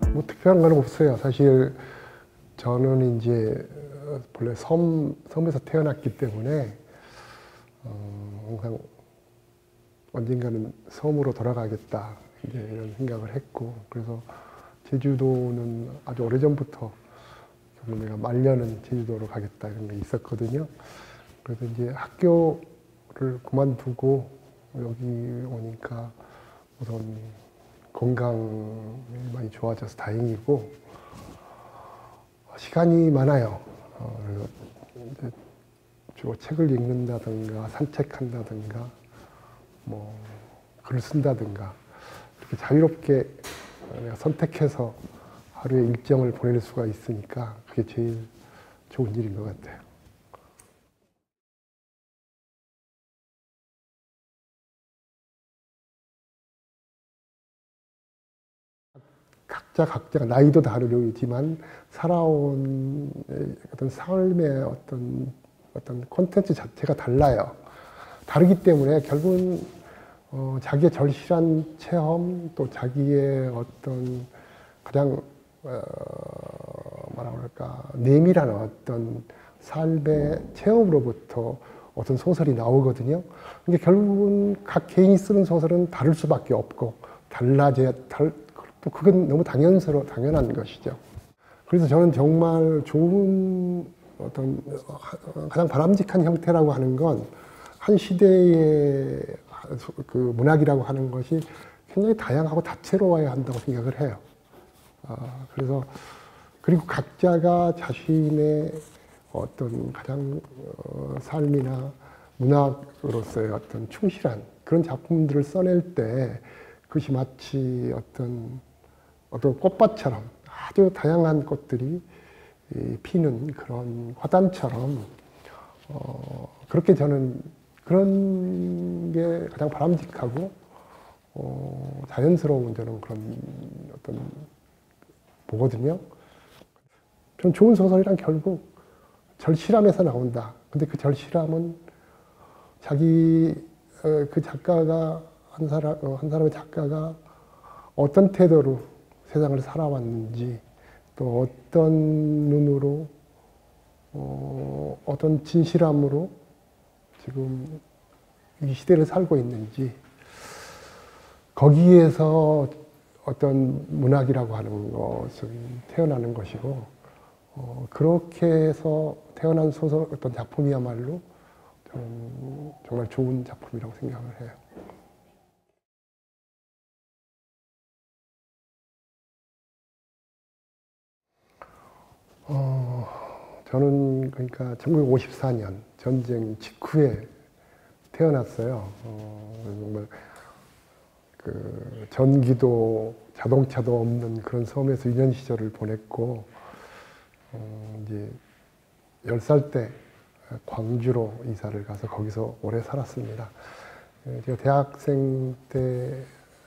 뭐 특별한 건 없어요. 사실 저는 이제 본래 섬에서 태어났기 때문에 항상 언젠가는 섬으로 돌아가겠다 이제 이런 생각을 했고, 그래서 제주도는 아주 오래전부터 내가 말년은 제주도로 가겠다 이런 게 있었거든요. 그래서 이제 학교를 그만두고 여기 오니까 우선 건강이 많이 좋아져서 다행이고, 시간이 많아요. 그래서 이제 주로 책을 읽는다든가 산책한다든가 뭐 글을 쓴다든가 이렇게 자유롭게 내가 선택해서 하루의 일정을 보낼 수가 있으니까 그게 제일 좋은 일인 것 같아요. 각자 나이도 다르지만 살아온 어떤 삶의 어떤 콘텐츠 자체가 달라요. 다르기 때문에 결국은 자기의 절실한 체험, 또 자기의 어떤 가장 뭐라 그럴까 내밀한 어떤 삶의 체험으로부터 어떤 소설이 나오거든요. 근데 결국은 각 개인이 쓰는 소설은 다를 수밖에 없고 또 그건 너무 당연한 것이죠. 그래서 저는 정말 좋은 어떤 가장 바람직한 형태라고 하는 건 한 시대의 그 문학이라고 하는 것이 굉장히 다양하고 다채로워야 한다고 생각을 해요. 그래서 그리고 각자가 자신의 어떤 가장 삶이나 문학으로서의 어떤 충실한 그런 작품들을 써낼 때 그것이 마치 어떤 꽃밭처럼 아주 다양한 꽃들이 피는 그런 화단처럼 그렇게 저는 그런 게 가장 바람직하고 자연스러운 저는 그런 어떤 보거든요. 좀 좋은 소설이란 결국 절실함에서 나온다. 근데 그 절실함은 그 작가가 한 사람의 작가가 어떤 태도로 세상을 살아왔는지, 또 어떤 눈으로 어떤 진실함으로 지금 이 시대를 살고 있는지, 거기에서 어떤 문학이라고 하는 것은 태어나는 것이고, 그렇게 해서 태어난 소설 어떤 작품이야말로 저는 정말 좋은 작품이라고 생각을 해요. 저는 그러니까 1954년 전쟁 직후에 태어났어요. 정말 그 전기도 자동차도 없는 그런 섬에서 유년 시절을 보냈고, 이제 10살 때 광주로 이사를 가서 거기서 오래 살았습니다. 제가 대학생 때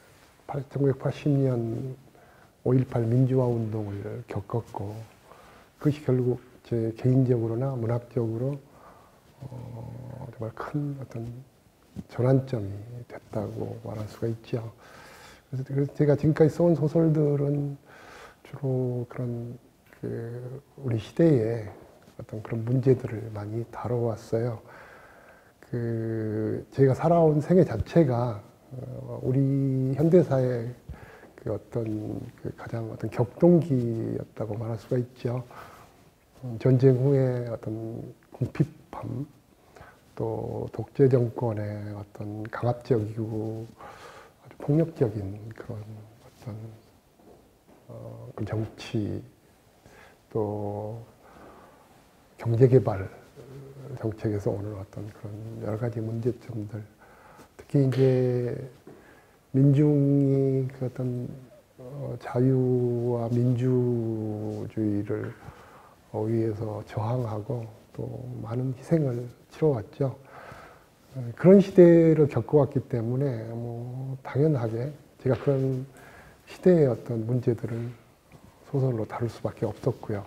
1980년 5.18 민주화 운동을 겪었고, 그것이 결국 제 개인적으로나 문학적으로 정말 큰 어떤 전환점이 됐다고 말할 수가 있죠. 그래서 제가 지금까지 써온 소설들은 주로 그런 우리 시대의 어떤 그런 문제들을 많이 다뤄왔어요. 제가 살아온 생애 자체가 우리 현대사의 가장 어떤 격동기였다고 말할 수가 있죠. 전쟁 후에 어떤 궁핍함, 또 독재 정권의 어떤 강압적이고 아주 폭력적인 그런 어떤 그 정치, 또 경제개발 정책에서 오는 어떤 그런 여러 가지 문제점들, 특히 이제 민중이 그 어떤 자유와 민주주의를 위해서 저항하고 또 많은 희생을 치러왔죠. 그런 시대를 겪어왔기 때문에 뭐 당연하게 제가 그런 시대의 어떤 문제들을 소설로 다룰 수밖에 없었고요.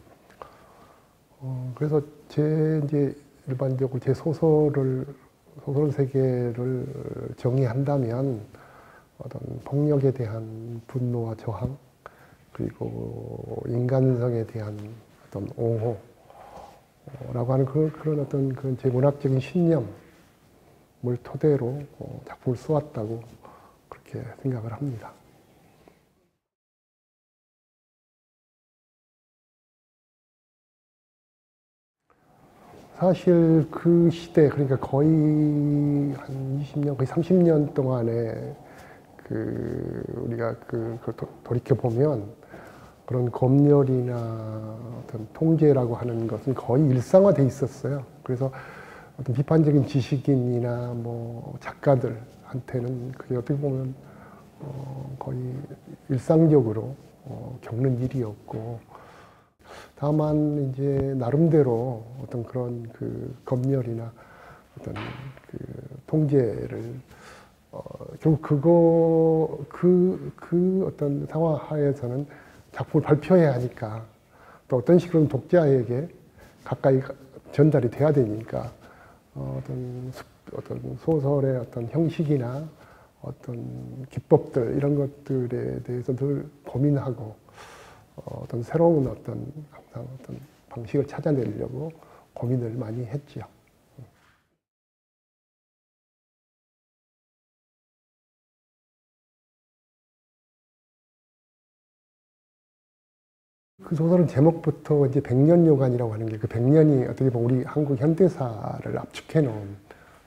그래서 이제 일반적으로 제 소설 세계를 정의한다면 어떤 폭력에 대한 분노와 저항, 그리고 인간성에 대한 어떤 옹호라고 하는 그런 어떤 그런 제 문학적인 신념을 토대로 작품을 써왔다고 그렇게 생각을 합니다. 사실 그 시대, 그러니까 거의 한 20년, 거의 30년 동안에 우리가 돌이켜보면 그런 검열이나 어떤 통제라고 하는 것은 거의 일상화돼 있었어요. 그래서 어떤 비판적인 지식인이나 뭐 작가들한테는 그게 어떻게 보면 거의 일상적으로 겪는 일이었고, 다만 이제 나름대로 어떤 그런 검열이나 어떤 통제를 결국 그 어떤 상황 하에서는 작품을 발표해야 하니까, 또 어떤 식으로 독자에게 가까이 전달이 돼야 되니까 어떤 소설의 어떤 형식이나 어떤 기법들 이런 것들에 대해서 늘 고민하고 어떤 새로운 항상 어떤 방식을 찾아내려고 고민을 많이 했지요. 그 소설은 제목부터 이제 백년요관이라고 하는 게, 그 백년이 어떻게 보면 우리 한국 현대사를 압축해 놓은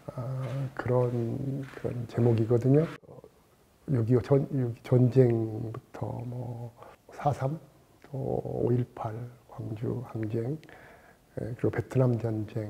그런 제목이거든요. 6.25 전쟁부터 뭐 4.3, 또 5.18 광주 항쟁, 그리고 베트남 전쟁,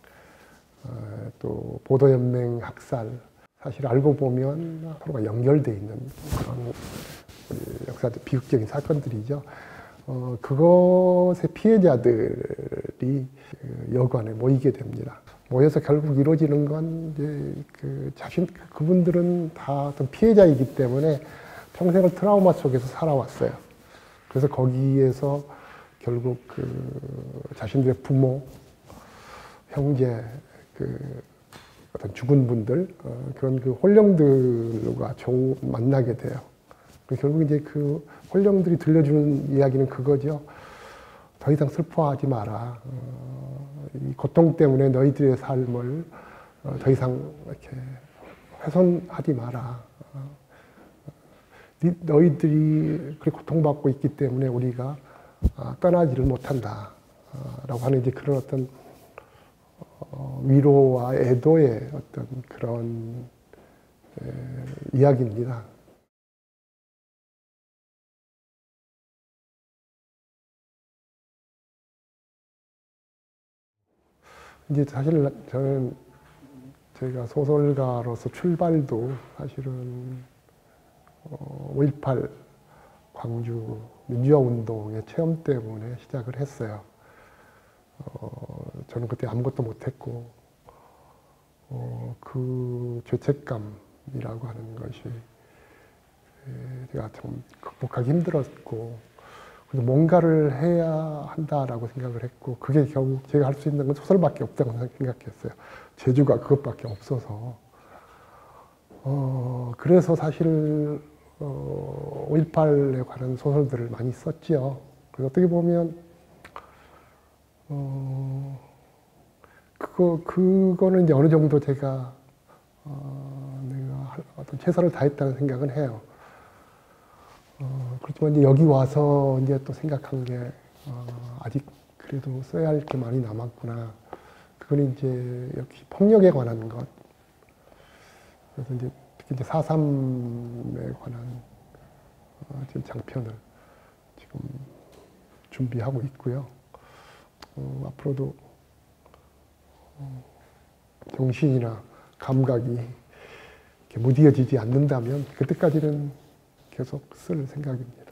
또 보도연맹 학살, 사실 알고 보면 서로가 연결되어 있는 그런 역사적 비극적인 사건들이죠. 그것의 피해자들이 여관에 모이게 됩니다. 모여서 결국 이루어지는 건 이제 그분들은 다 어떤 피해자이기 때문에 평생을 트라우마 속에서 살아왔어요. 그래서 거기에서 결국 자신들의 부모, 형제, 어떤 죽은 분들, 그런 혼령들과 만나게 돼요. 결국 이제 그 혼령들이 들려주는 이야기는 그거죠. 더 이상 슬퍼하지 마라. 이 고통 때문에 너희들의 삶을 더 이상 이렇게 훼손하지 마라. 너희들이 그렇게 고통받고 있기 때문에 우리가 떠나지를 못한다. 라고 하는 이제 그런 어떤 위로와 애도의 어떤 그런 이야기입니다. 이제 사실 저는 제가 소설가로서 출발도 사실은 5.18 광주 민주화 운동의 체험 때문에 시작을 했어요. 저는 그때 아무것도 못했고 그 죄책감이라고 하는 것이 제가 참 극복하기 힘들었고, 그래서 뭔가를 해야 한다라고 생각을 했고, 그게 결국 제가 할 수 있는 건 소설밖에 없다고 생각했어요. 재주가 그것밖에 없어서. 그래서 사실 5.18에 관한 소설들을 많이 썼지요. 그래서 어떻게 보면 그거는 이제 어느 정도 제가 내가 어떤 최선을 다했다는 생각은 해요. 그렇지만 이제 여기 와서 이제 또 생각한 게 아직 그래도 써야 할 게 많이 남았구나. 그건 이제 역시 폭력에 관한 것. 그래서 이제 특히 이제 4.3에 관한 지금 장편을 지금 준비하고 있고요. 앞으로도 정신이나 감각이 이렇게 무디어지지 않는다면 그때까지는 계속 쓸 생각입니다.